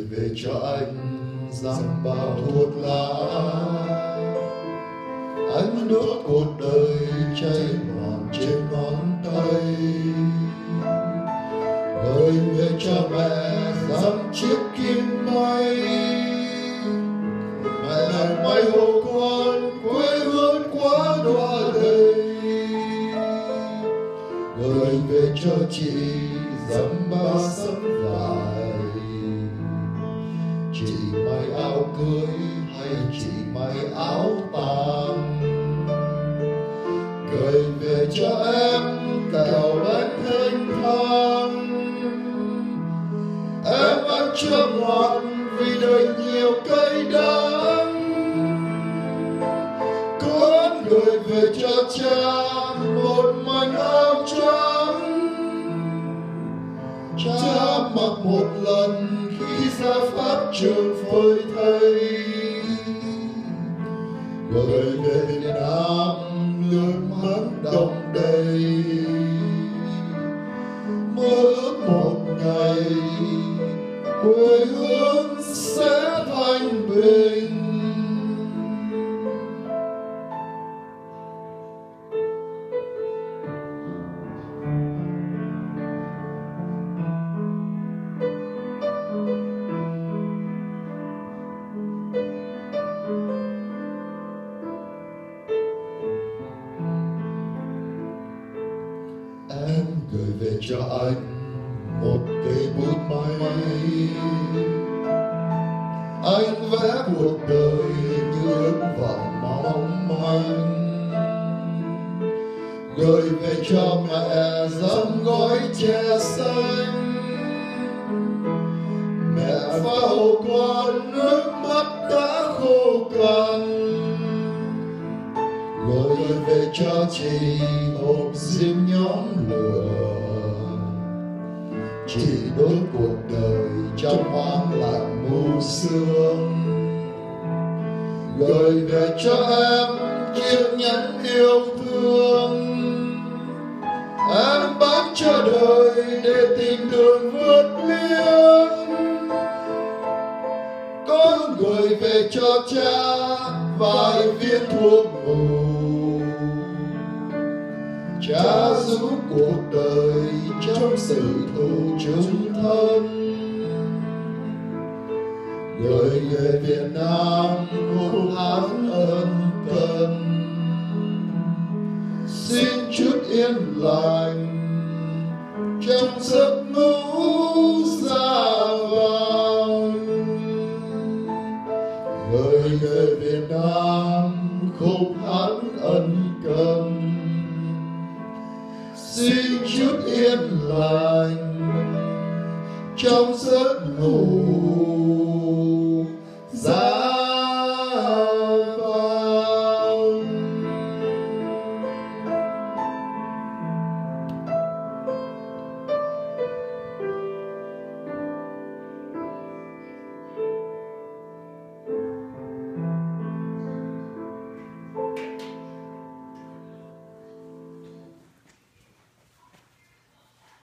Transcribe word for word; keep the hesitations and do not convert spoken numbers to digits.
về cho anh dăm bao thuốc lá. Anh đốt cuộc đời cháy ngọn trên ngón tay. Gửi về cho mẹ dăm chiếc kim may. Mẹ may hộ con quê hương quá đọa đầy. Gửi về cho chị dăm ba sấp vải. Chị may áo cưới hay chị may áo tang. Gửi về cho em kẹo bánh thênh thang. Em ăn chưa ngọt vì đời nhiều cây đắng. Con gửi về cho cha một mảnh áo trắng. Cha mặc một lần khi ra pháp trường phơi thây. Gửi về Việt Nam nước mắt đong đầy. Mơ ước một ngày quê hương sẽ thanh bình. Em gửi về cho anh một cây bút may. Anh vẽ cuộc đời như ước vọng mong manh. Gửi về cho mẹ dăm gói chè xanh. Mẹ pha hộ con nước mắt đã khô cằn. Gửi về cho chị hộp diêm nhóm lửa. Chị đốt cuộc đời trong hoang lạnh mù sương. Gửi về cho em chiếc nhẫn yêu thương. Em bán cho đời để tìm đường vượt biên. Con gửi về cho cha vài viên thuốc ngủ. Cha giúp cuộc đời trong sự thù chung thân. Gửi về Việt Nam khúc hát ân cần. Xin chút yên lành trong giấc ngủ xa vàng. Gửi về Việt Nam khúc hát ân cần. Xin chút yên lành trong giấc ngủ